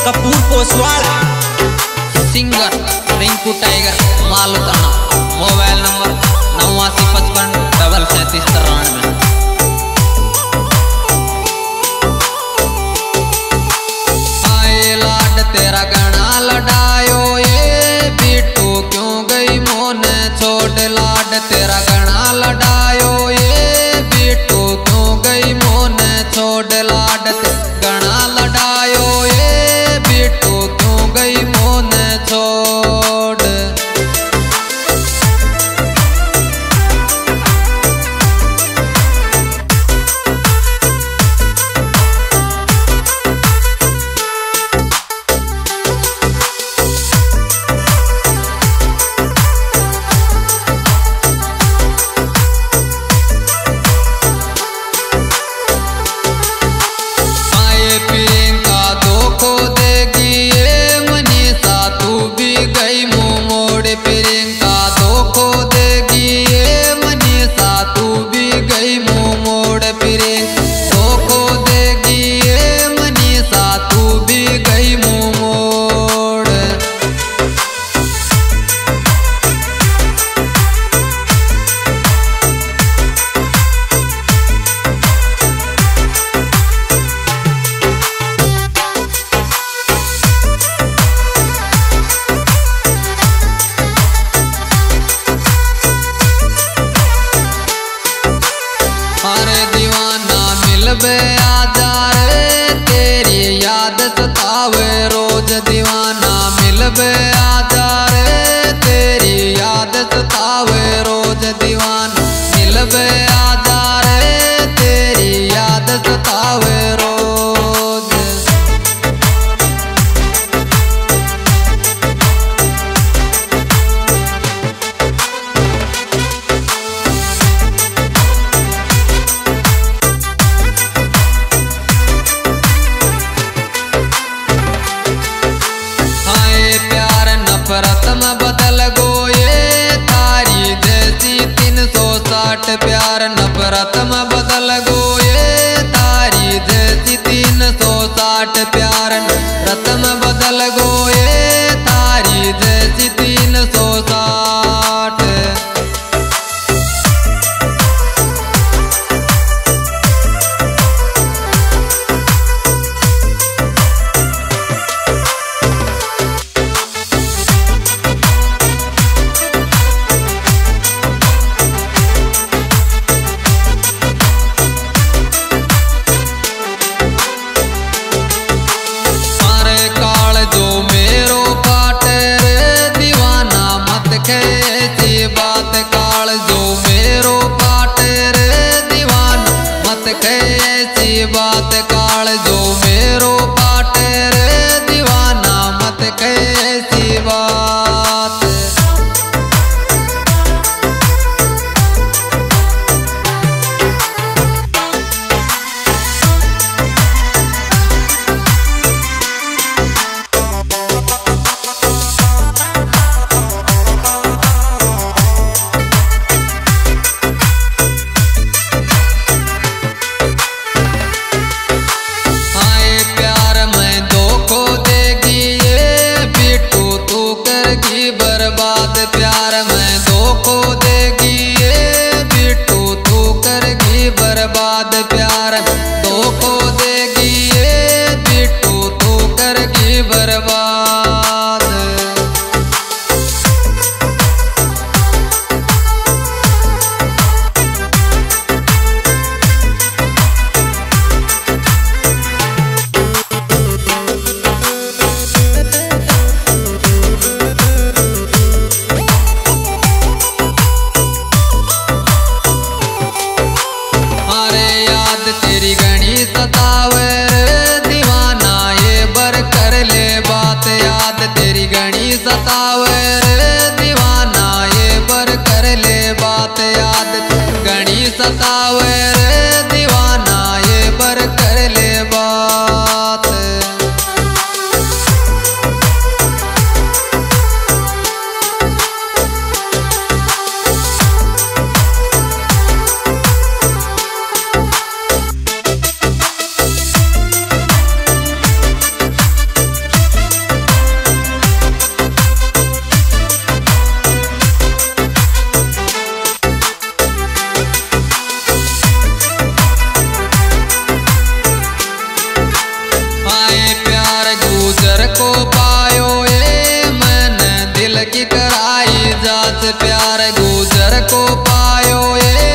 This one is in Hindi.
कपूर पोसवाड़ा, सिंगर रिंकू टाइगर मालूताना, मोबाइल नंबर 8955 आए लाड तेरा गणा लडायो ये बिट्टू क्यों गई मोने छोड़, लाड तेरा गणा लडायो ये बिट्टू क्यों गई मोने छोड़, लाड गणा लडायो ये बिट्टू क्यों गई मोने छोड़। बे आजा रे तेरी याद सतावे रोज दीवाना, मिल बे आजा रे तेरी याद सतावे रोज दीवाना, मिल बे आजा रे तेरी याद सतावे रोज। यार गुजर को पायो ये